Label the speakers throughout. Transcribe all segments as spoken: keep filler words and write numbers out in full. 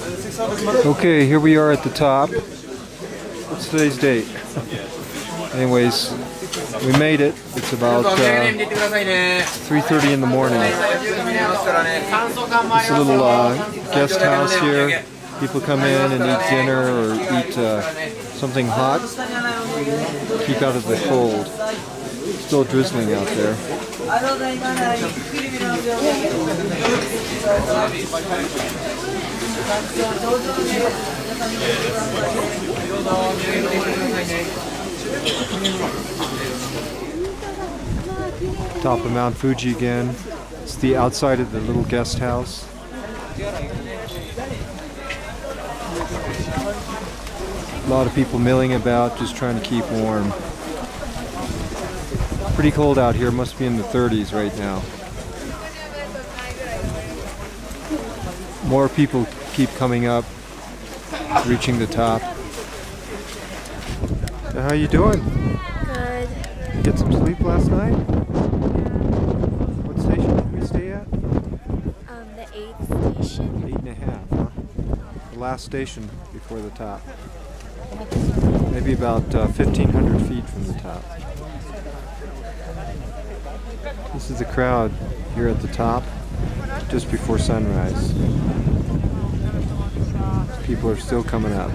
Speaker 1: Okay, here we are at the top. What's today's date? Anyways, we made it. It's about uh, three thirty in the morning. It's a little uh, guest house here. People come in and eat dinner or eat uh, something hot. Keep out of the cold. Still drizzling out there. Top of Mount Fuji again. It's the outside of the little guest house. A lot of people milling about, just trying to keep warm. Pretty cold out here, must be in the thirties right now. More people keep coming up, reaching the top. So how you doing?
Speaker 2: Good.
Speaker 1: You get some sleep last night? What station did we stay at?
Speaker 2: Um, the eighth station.
Speaker 1: Eight and a half, huh? The last station before the top. Maybe about uh, fifteen hundred feet from the top. This is the crowd here at the top, just before sunrise. People are still coming up.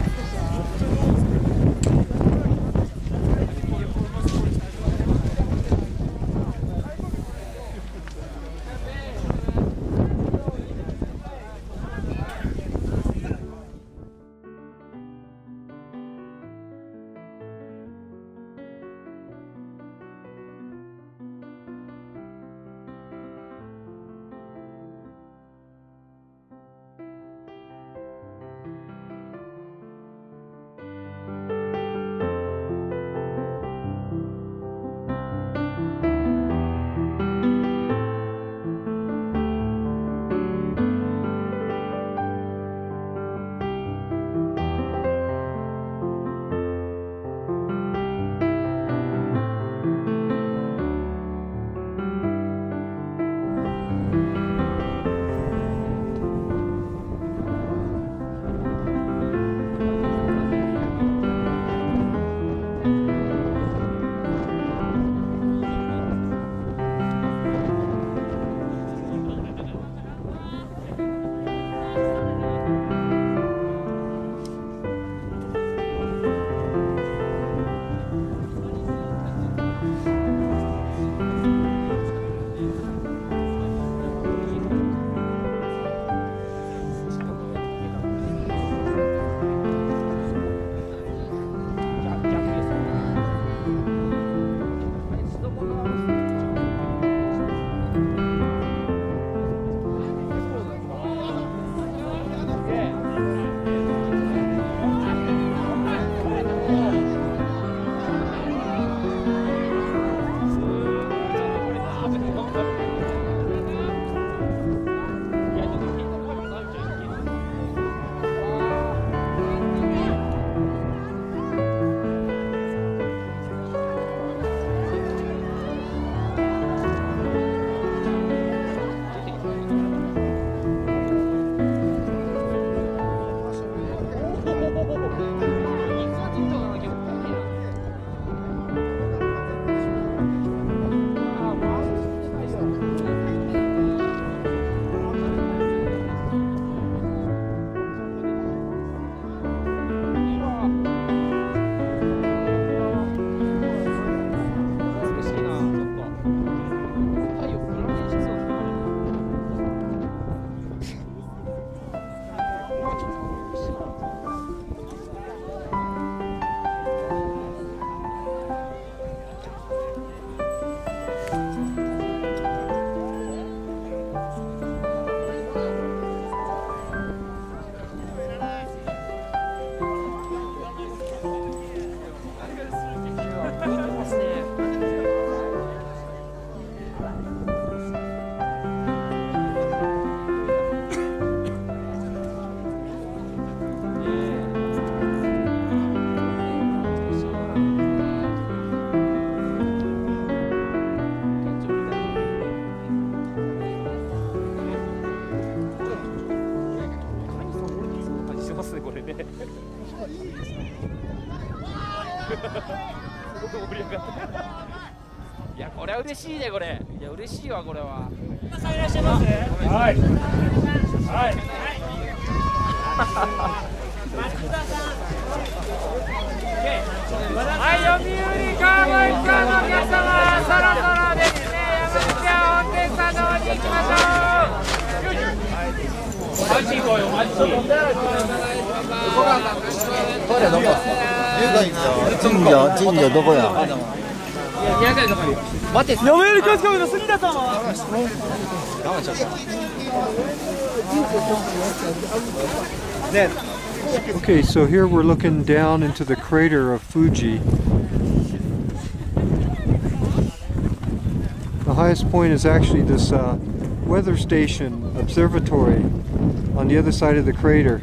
Speaker 3: ますねこれね。すごく盛り上がってる。いやこれは嬉しいねこれ。いや嬉しいわこれは。いらっしゃいます。はい。はい。はい、読売カウボーイツアーのお客様、そろそろですね、山口屋温泉さんの方に行きましょう。マジこよ、マジ。トイレどこ？神社、神社どこや？待って、読売巨人の杉田さんは。我慢しちゃった。ね。
Speaker 1: Okay, so here we're looking down into the crater of Fuji. The highest point is actually this uh, weather station observatory on the other side of the crater.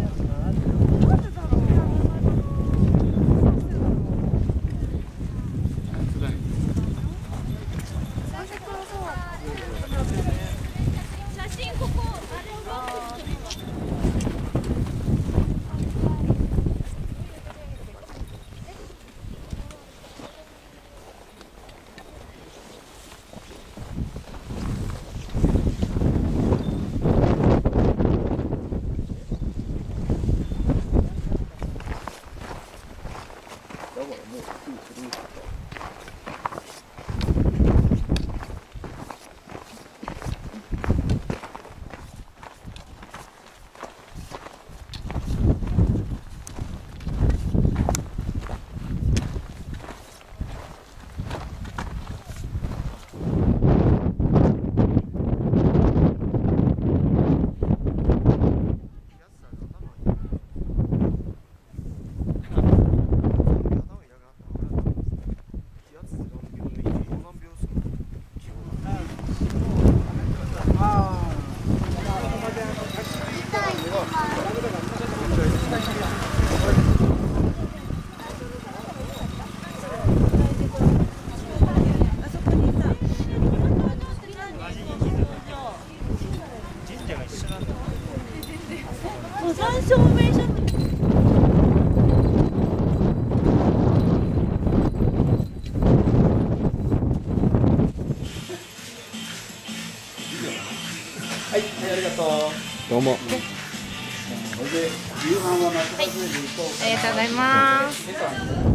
Speaker 1: どうも。はい、
Speaker 2: ありがとうございます。